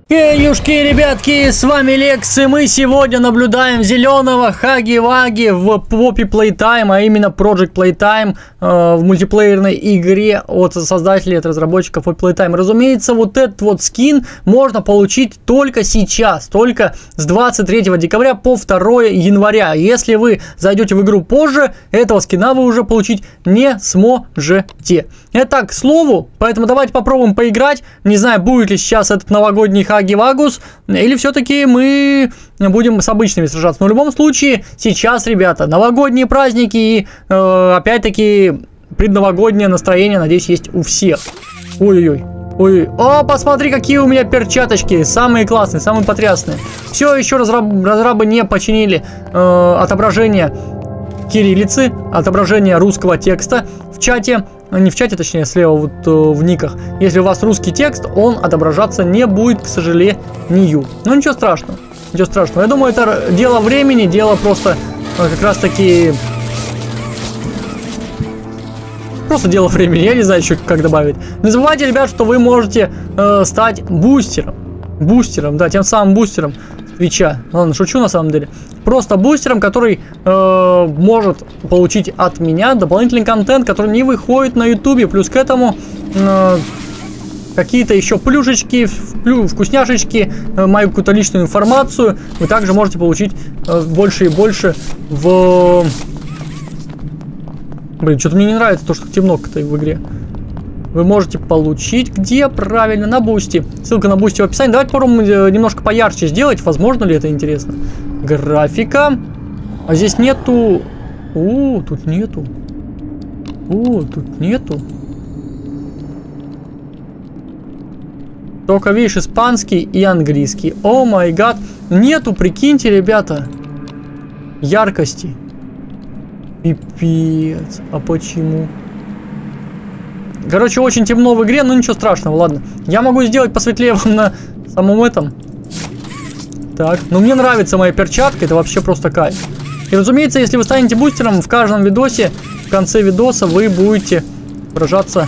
Юшки, ребятки, с вами Лекс, и мы сегодня наблюдаем зеленого Хаги-Ваги в Poppy Playtime, а именно Project Playtime в мультиплеерной игре от создателей, от разработчиков Poppy Playtime. Разумеется, вот этот вот скин можно получить только сейчас, только с 23 декабря по 2 января. Если вы зайдете в игру позже, этого скина вы уже получить не сможете. Это к слову, поэтому давайте попробуем поиграть. Не знаю, будет ли сейчас этот новогодний Хаги-Вагус, или все-таки мы будем с обычными сражаться. Но в любом случае, сейчас, ребята, новогодние праздники и, опять-таки, предновогоднее настроение, надеюсь, есть у всех. Ой-ой-ой. Ой, о, посмотри, какие у меня перчаточки, самые классные, самые потрясные. Все еще разрабы не починили отображение кириллицы, отображение русского текста в чате. Не в чате, точнее, слева вот в никах. Если у вас русский текст, он отображаться не будет, к сожалению. Но ничего страшного. Ничего страшного. Я думаю, это дело времени, дело просто как раз таки... Просто дело времени. Я не знаю еще, как добавить. Не забывайте, ребят, что вы можете стать бустером. Бустером, да, тем самым бустером Твича. Ладно, шучу на самом деле. Просто бустером, который может получить от меня дополнительный контент, который не выходит на ютубе. Плюс к этому какие-то еще плюшечки, вкусняшечки, мою какую-то личную информацию вы также можете получить больше и больше в... Блин, что-то мне не нравится то, что темно-то в игре. Вы можете получить где? Правильно, на бусти. Ссылка на бусти в описании. Давайте попробуем немножко поярче сделать. Возможно ли это интересно? Графика. А здесь нету... тут нету. Тут нету. Только, видишь, испанский и английский. О май гад. Нету, прикиньте, ребята. Яркости. Пипец. А почему? Короче, очень темно в игре, но ничего страшного, ладно. Я могу сделать посветлее вам на самом этом. Так, ну мне нравится моя перчатка, это вообще просто кайф. И разумеется, если вы станете бустером, в каждом видосе, в конце видоса вы будете выражаться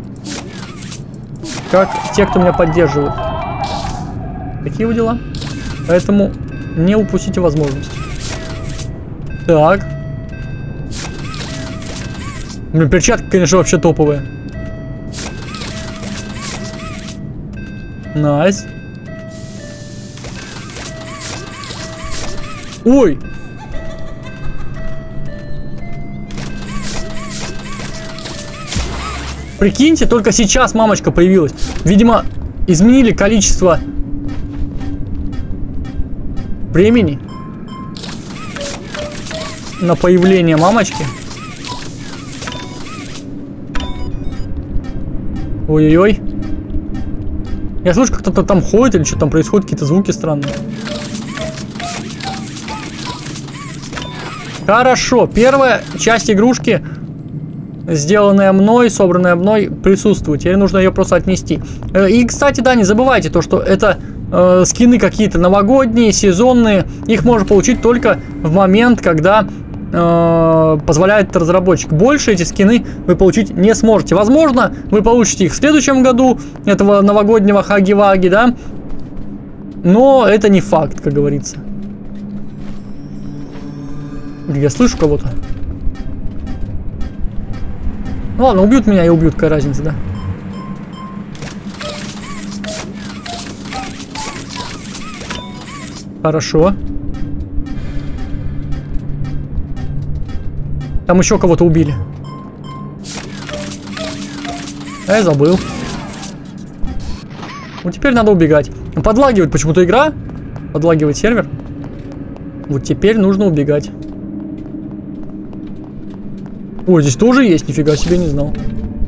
как те, кто меня поддерживает. Такие вот дела. Поэтому не упустите возможность. Так. Блин, перчатка, конечно, вообще топовая. Найс. Ой. Прикиньте, только сейчас мамочка появилась. Видимо, изменили количество времени на появление мамочки. Ой-ой-ой. Я слышу, как кто-то там ходит или что там происходит, какие-то звуки странные. Хорошо, первая часть игрушки, сделанная мной, собранная мной, присутствует. Теперь нужно ее просто отнести. И, кстати, да, не забывайте то, что это скины какие-то новогодние, сезонные. Их можно получить только в момент, когда позволяет разработчик. Больше эти скины вы получить не сможете. Возможно, вы получите их в следующем году, этого новогоднего Хаги-Ваги, да? Но это не факт, как говорится. Я слышу кого-то. Ну ладно, убьют меня и убьют, какая разница, да? Хорошо. Там еще кого-то убили. Я забыл. Вот теперь надо убегать. Подлагивает почему-то игра. Подлагивает сервер. Вот теперь нужно убегать. Ой, здесь тоже есть. Нифига себе, не знал.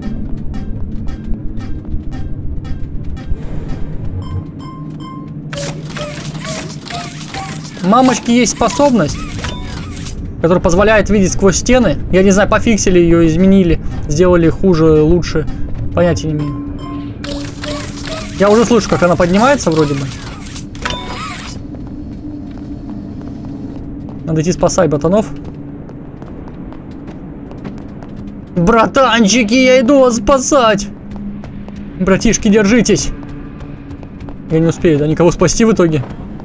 Мамочки есть способность, который позволяет видеть сквозь стены. Я не знаю, пофиксили ее, изменили, сделали хуже, лучше. Понятия не имею. Я уже слышу, как она поднимается вроде бы. Надо идти спасать ботанов. Братанчики, я иду вас спасать. Братишки, держитесь. Я не успею, да, никого спасти в итоге.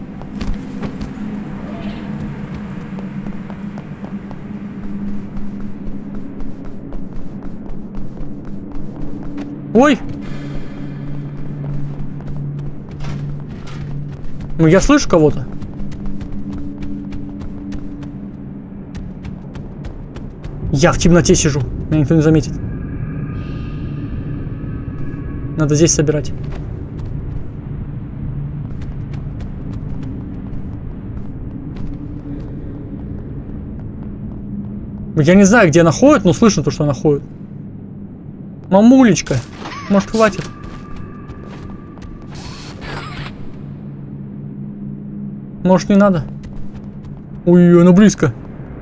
Ой! Ну, я слышу кого-то. Я в темноте сижу. Меня никто не заметит. Надо здесь собирать. Я не знаю, где она ходит, но слышно то, что она ходит. Мамулечка. Может, хватит? Может, не надо? Ой, она близко.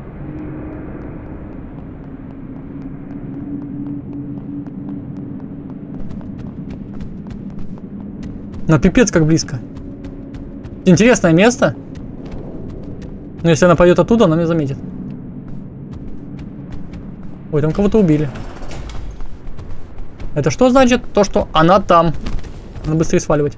Но пипец как близко. Интересное место. Но если она пойдет оттуда, она меня заметит. Ой, там кого-то убили. Это что значит? То, что она там. Надо быстрее сваливать.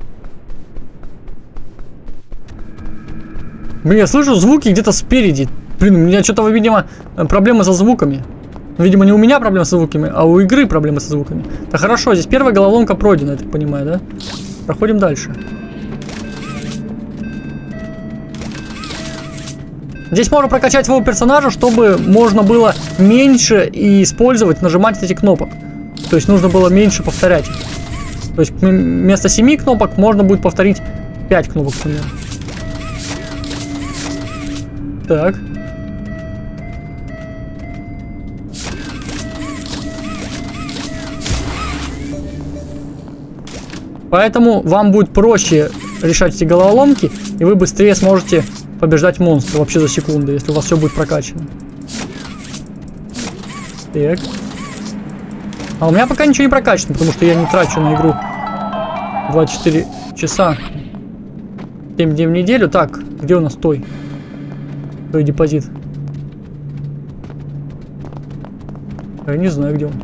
Блин, я слышу звуки где-то спереди. Блин, у меня что-то, видимо, проблемы со звуками. Видимо, не у меня проблемы со звуками, а у игры проблемы со звуками. Да хорошо, здесь первая головоломка пройдена, я так понимаю, да? Проходим дальше. Здесь можно прокачать своего персонажа, чтобы можно было меньше и использовать, нажимать эти кнопок. То есть нужно было меньше повторять. То есть вместо 7 кнопок можно будет повторить 5 кнопок, например. Так. Поэтому вам будет проще решать эти головоломки, и вы быстрее сможете побеждать монстра вообще за секунду, если у вас все будет прокачано. Так. А у меня пока ничего не прокачано, потому что я не трачу на игру 24 часа 7 дней в неделю. Так, где у нас той депозит? Я не знаю, где он.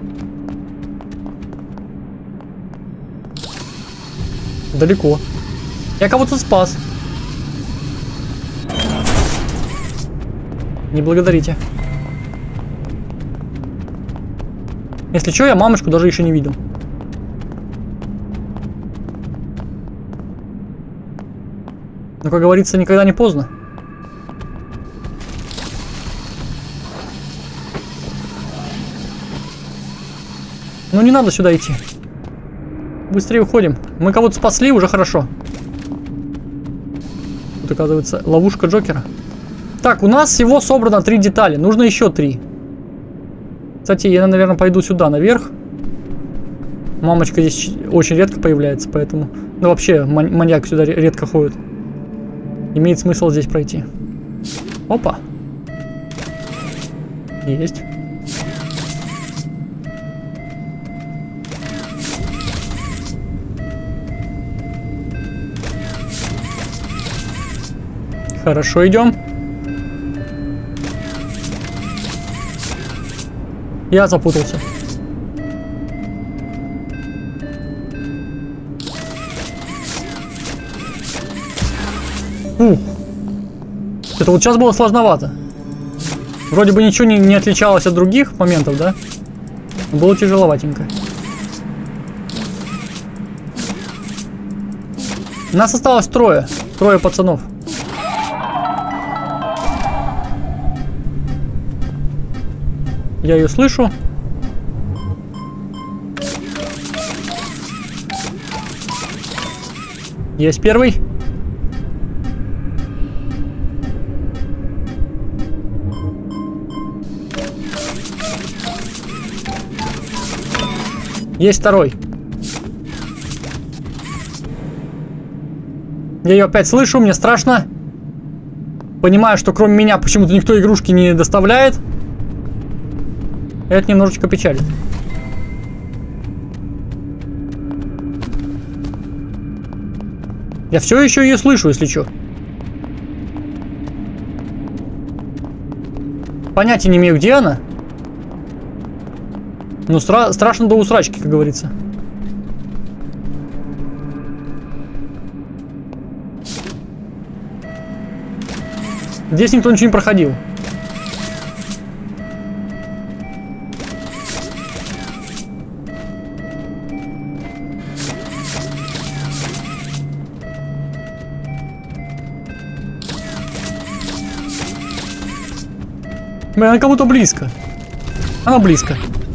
Далеко. Я кого-то спас. Не благодарите. Если что, я мамочку даже еще не видел. Но, как говорится, никогда не поздно. Ну не надо сюда идти. Быстрее уходим. Мы кого-то спасли, уже хорошо. Тут, оказывается, ловушка Джокера. Так, у нас всего собрано 3 детали. Нужно еще 3. Кстати, я, наверное, пойду сюда, наверх. Мамочка здесь очень редко появляется, поэтому... Ну, вообще, маньяк сюда редко ходит. Имеет смысл здесь пройти. Опа. Есть. Хорошо, идем. Я запутался. Это вот сейчас было сложновато. Вроде бы ничего не отличалось от других моментов, да? Но было тяжеловатенько. Нас осталось 3. 3 пацанов. Я ее слышу. Есть первый. Есть второй. Я ее опять слышу, мне страшно. Понимаю, что кроме меня почему-то никто игрушки не доставляет. Это немножечко печалит. Я все еще ее слышу, если что. Понятия не имею, где она. Ну, страшно до усрачки, как говорится. Здесь никто ничего не проходил. Блин, она кому-то близко. Она близко.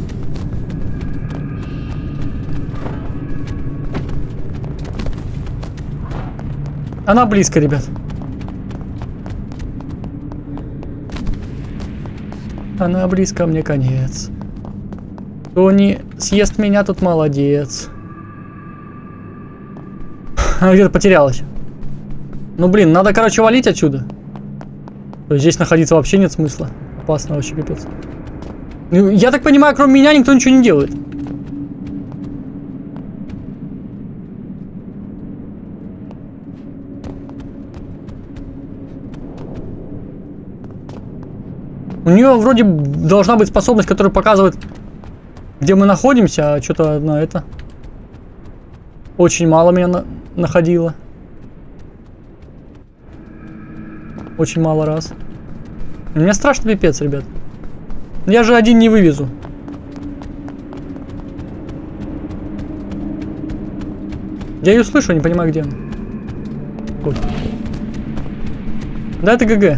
Она близко, ребят. Она близко, мне конец. Кто не съест меня, тут молодец. Она где-то потерялась. Ну блин, надо, короче, валить отсюда. Здесь находиться вообще нет смысла. Опасно вообще, капец. Ну, я так понимаю, кроме меня никто ничего не делает. У нее вроде должна быть способность, которая показывает, где мы находимся, а что-то на это очень мало меня находило. Очень мало раз. Мне страшно пипец, ребят. Я же один не вывезу. Я ее слышу, не понимаю, где она. Вот. Да, это ГГ.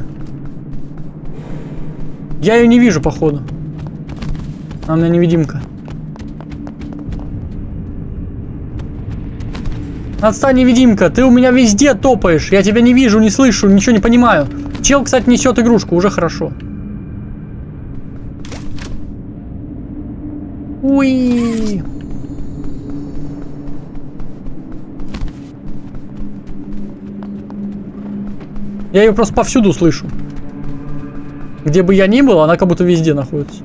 Я ее не вижу, походу. Она у меня невидимка. Отстань, невидимка, ты у меня везде топаешь. Я тебя не вижу, не слышу, ничего не понимаю. Чел, кстати, несет игрушку, уже хорошо. Уи. Я ее просто повсюду слышу. Где бы я ни был, она как будто везде находится.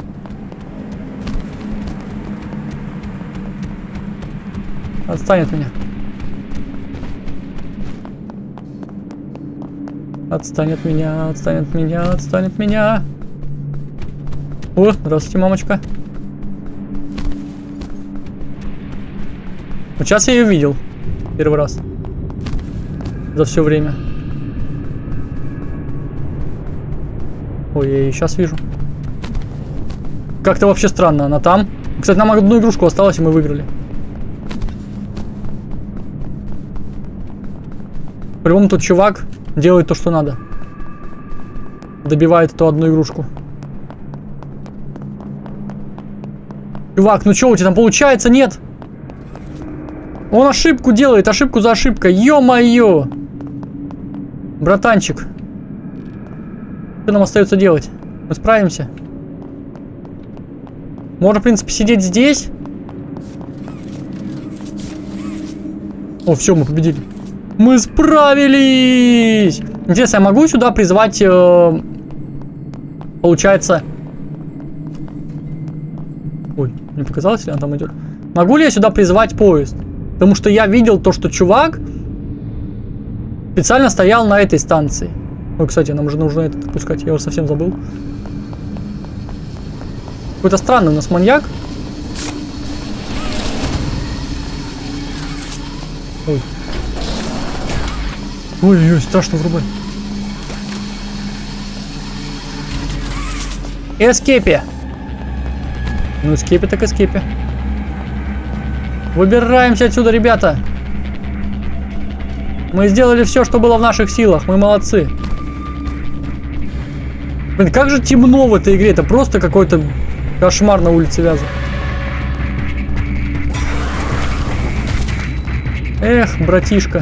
Отстань от меня. Отстань от меня, отстань от меня, отстань от меня. О, здравствуйте, мамочка. Вот сейчас я ее видел. Первый раз. За все время. Ой, я ее сейчас вижу. Как-то вообще странно, она там. Кстати, нам одну игрушку осталось, и мы выиграли. По-любому тот чувак делает то, что надо. Добивает эту одну игрушку. Чувак, ну что у тебя там получается? Нет. Он ошибку делает, ошибку за ошибкой. Ё-моё. Братанчик. Что нам остается делать? Мы справимся. Можно, в принципе, сидеть здесь. О, все, мы победили. Мы справились! Интересно, я могу сюда призвать, получается... Ой, мне показалось, или она там идет? Могу ли я сюда призвать поезд? Потому что я видел то, что чувак специально стоял на этой станции. Ой, кстати, нам уже нужно это отпускать, я уже совсем забыл. Какой-то странный у нас маньяк. Ой. Ой-ой-ой, страшно врубай. Эскепи. Ну, эскепи так эскепи. Выбираемся отсюда, ребята. Мы сделали все, что было в наших силах. Мы молодцы. Блин, как же темно в этой игре. Это просто какой-то кошмар на улице Вязов. Эх, братишка.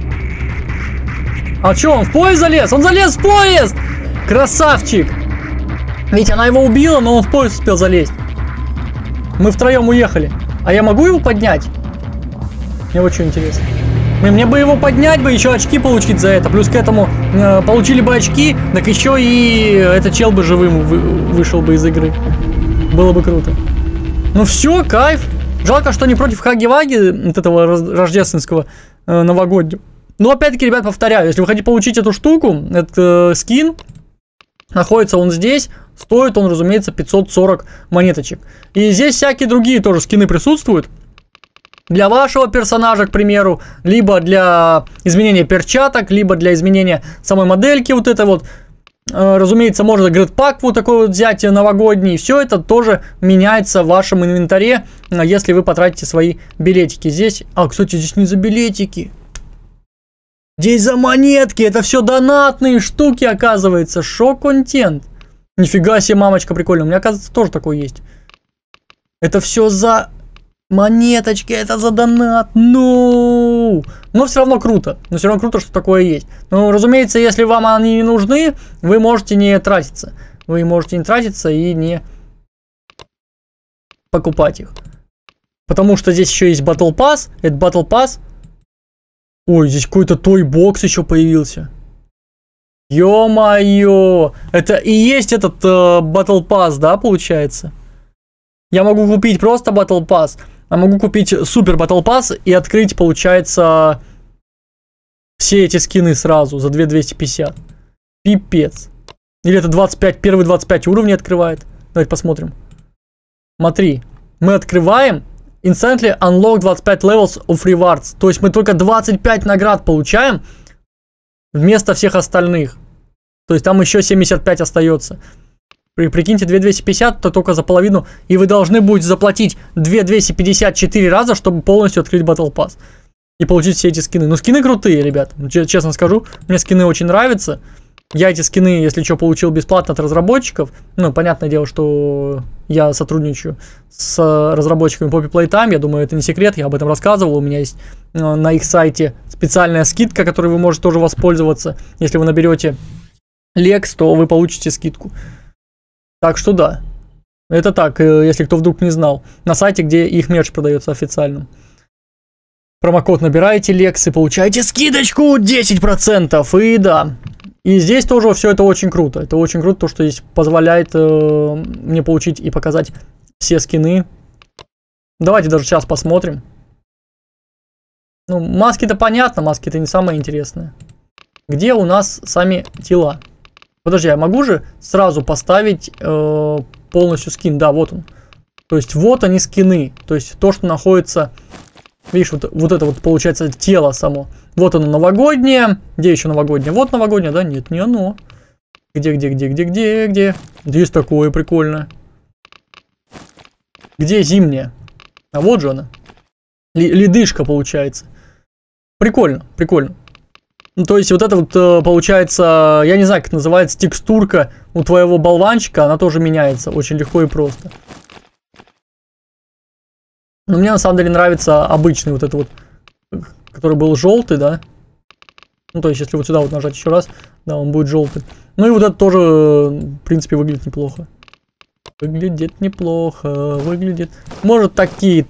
А чё, он в поезд залез? Он залез в поезд! Красавчик! Ведь она его убила, но он в поезд успел залезть. Мы втроем уехали. А я могу его поднять? Мне вот что интересно. Мне бы его поднять, бы еще очки получить за это. Плюс к этому получили бы очки, так еще и этот чел бы живым вышел бы из игры. Было бы круто. Ну все, кайф. Жалко, что не против Хаги-Ваги, вот этого рождественского новогоднего. Но опять-таки, ребят, повторяю, если вы хотите получить эту штуку, этот скин, находится он здесь, стоит он, разумеется, 540 монеточек. И здесь всякие другие тоже скины присутствуют. для вашего персонажа, к примеру, либо для изменения перчаток, либо для изменения самой модельки вот это вот. Разумеется, можно гридпак вот такой вот взять новогодний. Все это тоже меняется в вашем инвентаре, если вы потратите свои билетики. Здесь, кстати, здесь не за билетики. Здесь за монетки. Это все донатные штуки, оказывается. Шок-контент. Нифига себе, мамочка, прикольно. У меня, оказывается, тоже такой есть. Это все за монеточки, это за донат. Ну, но все равно круто. Но все равно круто, что такое есть. Но, разумеется, если вам они не нужны, вы можете не тратиться. Вы можете не тратиться и не покупать их. Потому что здесь еще есть Battle Pass. Это Battle Pass. Ой, здесь какой-то той-бокс еще появился. Ё-моё. Это и есть этот Battle Pass, да, получается? Я могу купить просто Battle Pass, а могу купить Супер Battle Pass и открыть, получается, все эти скины сразу за 2250. Пипец. Или это 25, первые 25 уровней открывает. Давайте посмотрим. Смотри, мы открываем Instantly Unlock 25 Levels of Rewards. То есть мы только 25 наград получаем вместо всех остальных. То есть там еще 75 остается. Прикиньте, 2250, то только за половину. И вы должны будете заплатить 2254 раза, чтобы полностью открыть Battle Pass. И получить все эти скины. Ну, скины крутые, ребят. Честно скажу, мне скины очень нравятся. Я эти скины, если что, получил бесплатно от разработчиков. Ну, понятное дело, что я сотрудничаю с разработчиками Poppy Playtime. Я думаю, это не секрет, я об этом рассказывал. У меня есть на их сайте специальная скидка, которой вы можете тоже воспользоваться. Если вы наберете Lex, то вы получите скидку. Так что да, это так, если кто вдруг не знал. На сайте, где их мерч продается официально. Промокод набираете Lex и получаете скидочку 10%. И да, и здесь тоже все это очень круто. Это очень круто, то, что здесь позволяет мне получить и показать все скины. Давайте даже сейчас посмотрим. Ну, маски-то понятно, маски-то не самое интересное. Где у нас сами тела? Подожди, я могу же сразу поставить полностью скин? Да, вот он. То есть вот они скины. То есть то, что находится... Видишь, вот это вот получается тело само. Вот оно новогоднее. Где еще новогоднее? Вот новогоднее, да? Нет, не оно. Где? Здесь такое прикольное. Где зимнее? А вот же она. Ледышка получается. Прикольно, прикольно. Ну, то есть вот это вот получается, я не знаю, как это называется, текстурка у твоего болванчика, она тоже меняется очень легко и просто. Но мне на самом деле нравится обычный вот этот вот, который был желтый, да. Ну, то есть если вот сюда вот нажать еще раз, да, он будет желтый. Ну и вот это тоже, в принципе, выглядит неплохо. Выглядит неплохо, выглядит... Может такие,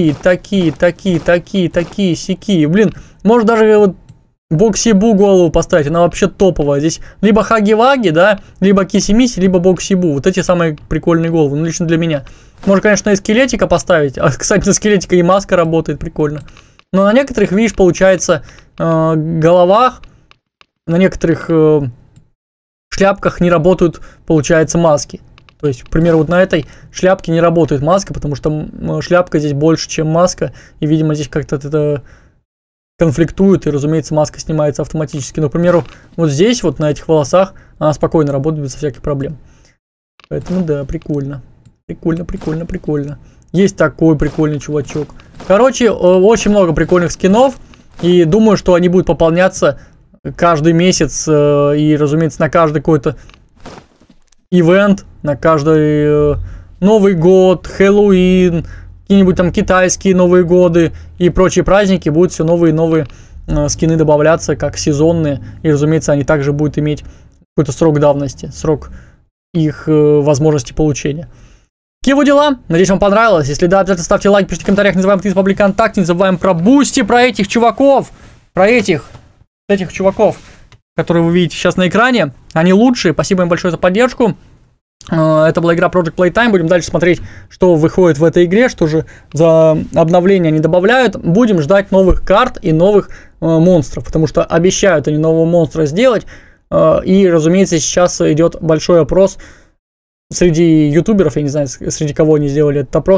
сякие. Блин, может даже вот Боксибу голову поставить, она вообще топовая. Здесь либо Хаги-Ваги, да, либо Киси-Миси, либо Боксибу. Вот эти самые прикольные головы, ну лично для меня. Можно, конечно, и скелетика поставить. А, кстати, на скелетика и маска работает, прикольно. Но на некоторых, видишь, получается, головах, на некоторых шляпках не работают, получается, маски. То есть, к примеру, вот на этой шляпке не работает маска, потому что шляпка здесь больше, чем маска. И, видимо, здесь как-то это конфликтует, и, разумеется, маска снимается автоматически. Но, к примеру, вот здесь, вот на этих волосах, она спокойно работает без всяких проблем. Поэтому, да, прикольно. Прикольно. Есть такой прикольный чувачок. Короче, очень много прикольных скинов. И думаю, что они будут пополняться каждый месяц. И, разумеется, на каждый какой-то ивент, на каждый Новый год, Хэллоуин, какие-нибудь там китайские Новые годы и прочие праздники будут все новые и новые скины добавляться, как сезонные. И, разумеется, они также будут иметь какой-то срок давности, срок их возможности получения. Какие вот дела? Надеюсь, вам понравилось. Если да, обязательно ставьте лайк, пишите в комментариях, не забываем подписываться на ВКонтакте, не забываем про Бусти, про этих чуваков, про этих чуваков, которые вы видите сейчас на экране. Они лучшие. Спасибо им большое за поддержку. Это была игра Project Playtime. Будем дальше смотреть, что выходит в этой игре, что же за обновления они добавляют. Будем ждать новых карт и новых монстров, потому что обещают они нового монстра сделать. И, разумеется, сейчас идет большой опрос среди ютуберов, я не знаю, среди кого они сделали этот опрос,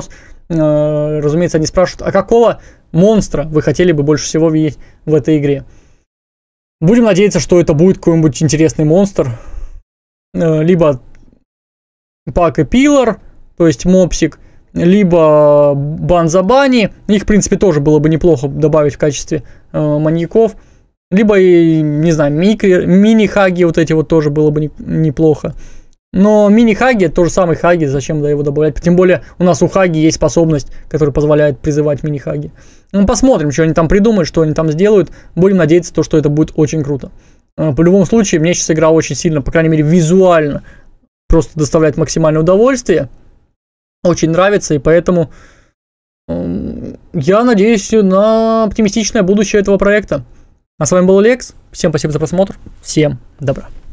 разумеется, они спрашивают, а какого монстра вы хотели бы больше всего видеть в этой игре? Будем надеяться, что это будет какой-нибудь интересный монстр. Либо Пак и Пилар, то есть мопсик, либо Банза-Бани. Их, в принципе, тоже было бы неплохо добавить в качестве маньяков. Либо, не знаю, мини-хаги вот эти вот тоже было бы неплохо. Но мини-хаги это тоже самый хаги, зачем его добавлять? Тем более у нас у хаги есть способность, которая позволяет призывать мини-хаги. Ну, посмотрим, что они там придумают, что они там сделают. Будем надеяться, что это будет очень круто. По любому случаю, мне сейчас игра очень сильно, по крайней мере, визуально просто доставляет максимальное удовольствие. Очень нравится, и поэтому я надеюсь на оптимистичное будущее этого проекта. А с вами был Лекс. Всем спасибо за просмотр. Всем добра.